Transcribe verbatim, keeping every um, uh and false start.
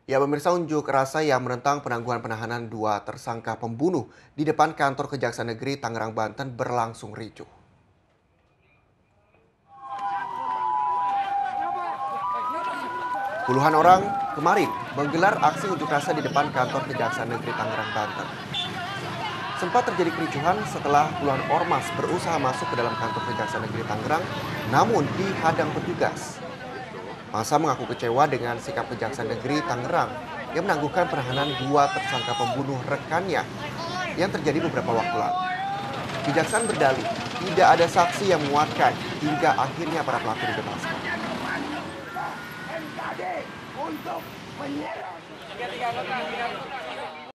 Ya, pemirsa, unjuk rasa yang menentang penangguhan penahanan dua tersangka pembunuh di depan kantor Kejaksaan Negeri Tangerang, Banten berlangsung ricuh. Puluhan orang kemarin menggelar aksi unjuk rasa di depan kantor Kejaksaan Negeri Tangerang, Banten. Sempat terjadi kericuhan setelah puluhan ormas berusaha masuk ke dalam kantor Kejaksaan Negeri Tangerang, namun dihadang petugas. Masa mengaku kecewa dengan sikap Kejaksaan Negeri Tangerang yang menangguhkan penahanan dua tersangka pembunuh rekannya yang terjadi beberapa waktu lalu. Kejaksaan berdalih tidak ada saksi yang menguatkan hingga akhirnya para pelaku dibebaskan. M K D untuk menyerang.